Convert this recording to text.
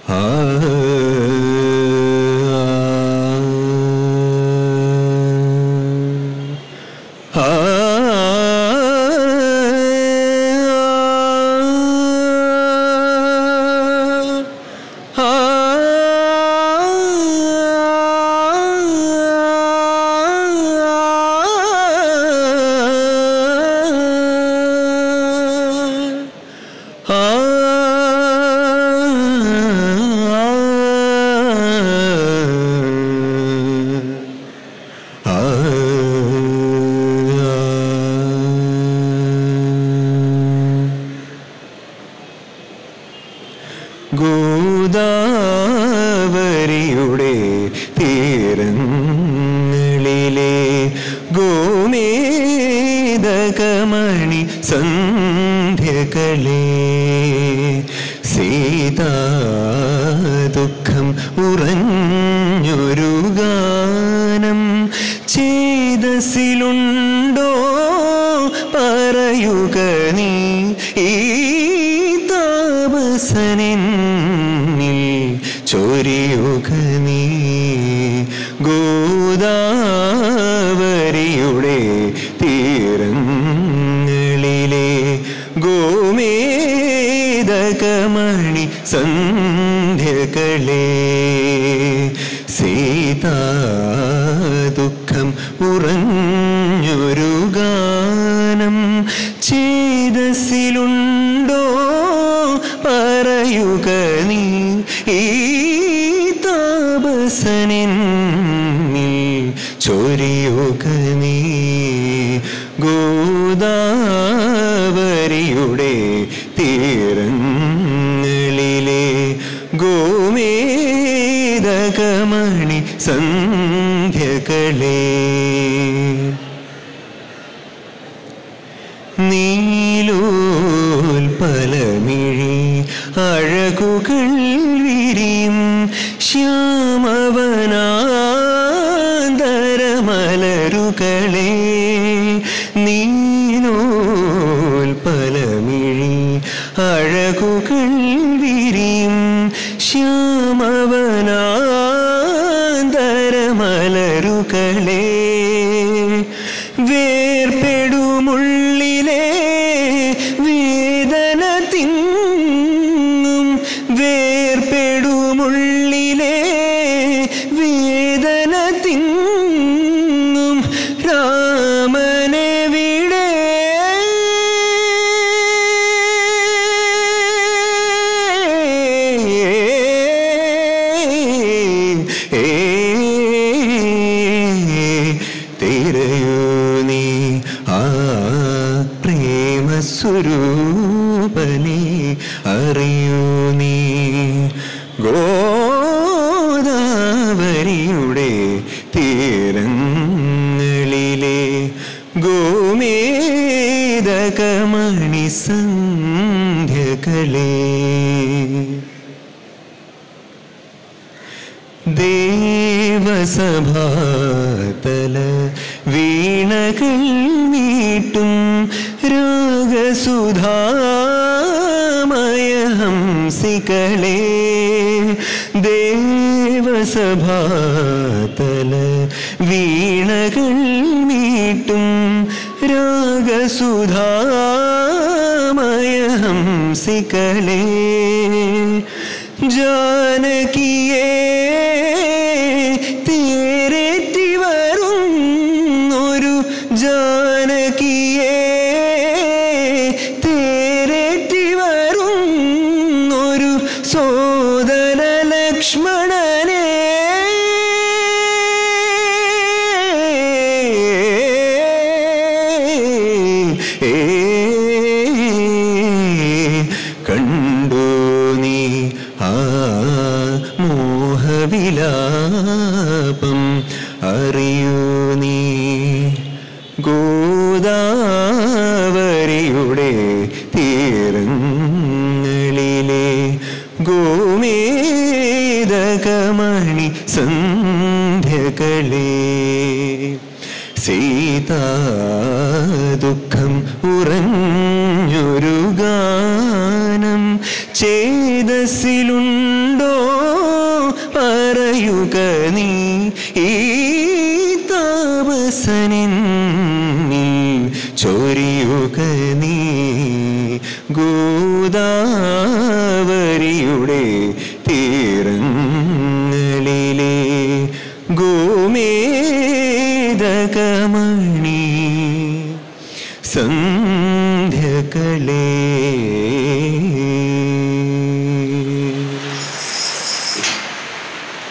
ഗോദാവരിയുടെ തീരങ്ങളിലെ ഗോമേദകമണി സന്ധ്യകളെ സീതാ ദുഃഖം ഉറഞ്ഞൊരു ഗാനം ചേതസിലുണ്ടോ പറയുക നീ ഈ താപസനിൽ ചൊരിയുക നീ ഗോദാവരിയുടെ തീരങ്ങളിലെ ഗോമേദകമണി സന്ധ്യകളെ സീതാ ദുഃഖം ഉറഞ്ഞൊരു ഗാനം ചേതസിലുണ്ടോ പറയുക നീ ഈ താപസനിൽ ചൊരിയുക നീ ഗോദാവരിയുടെ തീരങ്ങളിലെ ഗോമേദകമണി സന്ധ്യകളെ നീലോൽപലമിഴി അഴകുകൾ വിരിയും ശ്യാമവനാന്തരമലരുകളെ നീലോൽപലമിഴി അഴകുകൾ വിരിയും ശ്യാമവനാന്തരമലരുകളെ വേർപെടുമുള്ളിലെ വേദന തിങ്ങും വേർപെടുമുള്ളിലെ വേദന തിങ്ങും രാമനെവിടെ തിരയൂ നീ ആ പ്രേമസ്വരൂപനെ അറിയൂ നീ ഗോദാവരിയുടെ തീരങ്ങളിലെ ഗോമേദകമണി സന്ധ്യകളെ ദേവസഭാതല വീണകൾ മീട്ടും രാഗസുധാമയ ഹംസികളെ ദേവസഭാതല വീണകൾ മീട്ടും രാഗസുധാമയ ഹംസികളെ ജാനകിയേ തേരേറ്റി വരുന്നൊരു ജാനകിയേ തേരേറ്റി വരുന്നൊരു സോദര ലക്ഷ്മണനെ കണ്ടു നീ ആ മോഹവിലാപം അറിയൂ നീ ഗോദാവരിയുടെ തീരങ്ങളിലെ ഗോമേദകമണി സന്ധ്യകളെ സീതാ ദുഃഖം ഉറഞ്ഞൊരു ഗാനം ചേതസിലുണ്ടോ ചൊരിയുക നീ ഈ താപസനിൽ ചൊരിയുക നീ ഗോദാവരിയുടെ തീരങ്ങളിലെ ഗോമേദകമണി സന്ധ്യകളെ